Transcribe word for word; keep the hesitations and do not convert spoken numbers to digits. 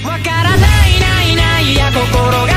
わからないないないや心が